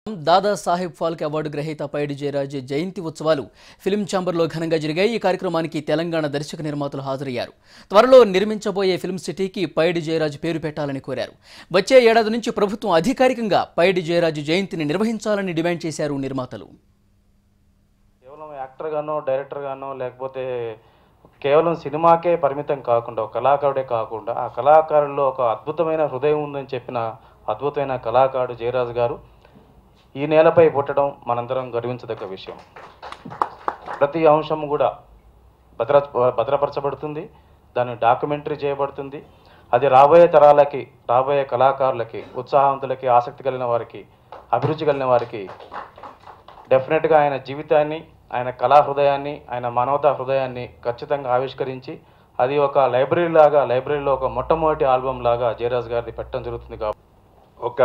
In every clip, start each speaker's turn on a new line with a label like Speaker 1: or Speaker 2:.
Speaker 1: Dadasaheb Phalke award గ్రహీత పైడి జయరాజ్ జయంతి ఉత్సవాలు film ఛాంబర్లో ఘనంగా జరిగాయి. ఈ కార్యక్రమానికి తెలంగాణ దర్శక నిర్మాతలు హాజరయ్యారు. త్వరలో నిర్మించబోయే ఫిల్మ్ సిటీకి పైడి జయరాజ్ పేరు పెట్టాలని కోరారు. వచ్చే ఏడాది నుంచి ప్రభుత్వం అధికారికంగా పైడి జయరాజ్ జయంతిని నిర్వహించాలని డిమాండ్ చేశారు నిర్మాతలు.
Speaker 2: కేవలం యాక్టర్ గానో డైరెక్టర్ గానో లేకపోతే కేవలం సినిమాకే పరిమితం కాకుండా ఒక కళాకారుడే కాకుండా ఆ కళాకారుల్లో ఒక అద్భుతమైన హృదయం ఉందని చెప్పిన అద్భుతమైన కళాకారుడు జయరాజ్ గారు ఈ నేలపై పుట్టడం మనందరం గర్వించదగ్గ విషయం. ప్రతి అంశం కూడా భద్రపరచబడుతుంది, దాన్ని డాక్యుమెంటరీ చేయబడుతుంది. అది రాబోయే తరాలకి, రాబోయే కళాకారులకి, ఉత్సాహవంతులకి, ఆసక్తి కలిగిన వారికి, అభిరుచి కలిగిన వారికి డెఫినెట్గా ఆయన జీవితాన్ని, ఆయన కళా హృదయాన్ని, ఆయన మానవతా హృదయాన్ని ఖచ్చితంగా ఆవిష్కరించి అది ఒక లైబ్రరీలో ఒక మొట్టమొదటి ఆల్బమ్ లాగా జయరాజ్ గారిది పెట్టడం జరుగుతుంది. కాబట్టి
Speaker 3: ఒక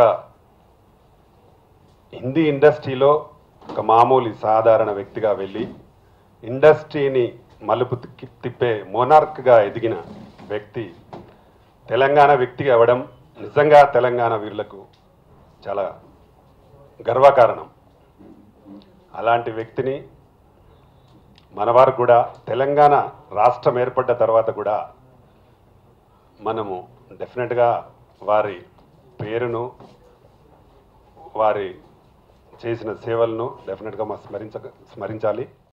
Speaker 3: హిందీ ఇండస్ట్రీలో ఒక మామూలు సాధారణ వ్యక్తిగా వెళ్ళి ఇండస్ట్రీని మలుపు తిప్పే మోనార్క్గా ఎదిగిన వ్యక్తి తెలంగాణ వ్యక్తి అవ్వడం నిజంగా తెలంగాణ వీరులకు చాలా గర్వకారణం. అలాంటి వ్యక్తిని మనవారు కూడా తెలంగాణ రాష్ట్రం ఏర్పడ్డ తర్వాత కూడా మనము డెఫినెట్గా వారి పేరును, వారి చేసిన సేవలను డెఫినెట్గా స్మరించాలి.